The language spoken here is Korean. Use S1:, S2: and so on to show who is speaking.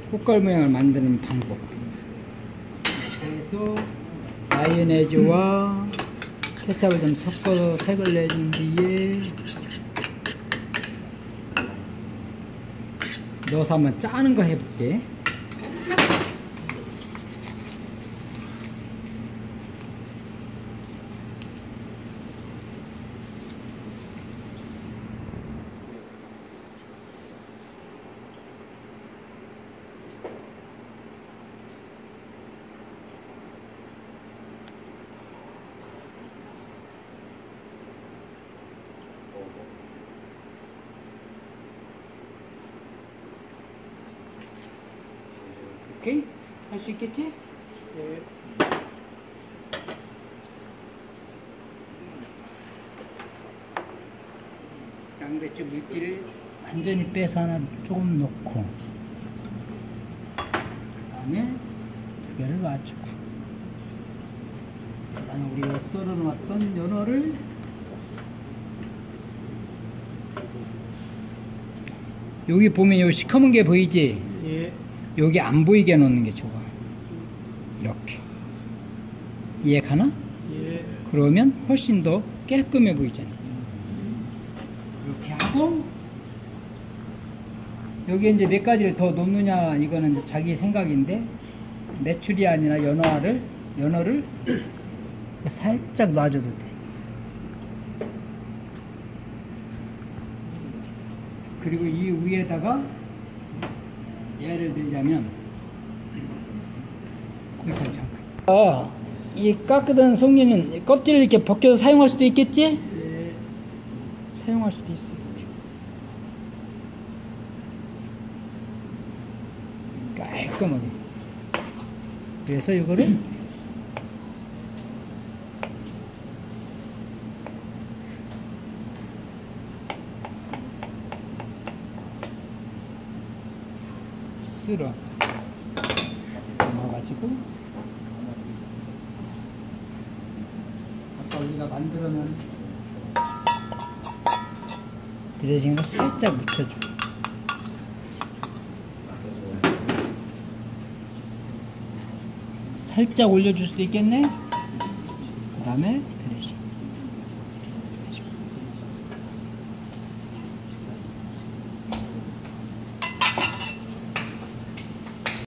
S1: 꽃갈 모양을 만드는 방법. 그래서 마요네즈와 케찹을 좀 섞어서 색을 내준 뒤에 넣어서 한번 짜는 거 해볼게. 오케이? 할 수 있겠지?
S2: 네.
S1: 양배추 물기를 완전히 빼서 하나 조금 넣고, 그 다음에 두 개를 놔주고, 그 다음에 우리가 썰어 놓았던 연어를 여기 보면 여기 시커먼 게 보이지?
S2: 예.
S1: 여기 안 보이게 놓는 게 좋아. 이렇게. 이해 가나?
S2: 예.
S1: 그러면 훨씬 더 깔끔해 보이잖아. 이렇게 하고, 여기 이제 몇 가지를 더 넣느냐, 이거는 이제 자기 생각인데, 메추리 아니라 연어를 살짝 놔줘도 돼. 그리고 이 위에다가 예를 들자면 이 깎으던 송이는 껍질을 이렇게 벗겨서 사용할 수도 있겠지?
S2: 예.
S1: 사용할 수도 있어. 깔끔하게. 그래서 이거를 쓸어 넣어가지고 아까 우리가 만들어 놓은 드레싱을 살짝 묻혀주고, 살짝 올려줄 수도 있겠네. 그 다음에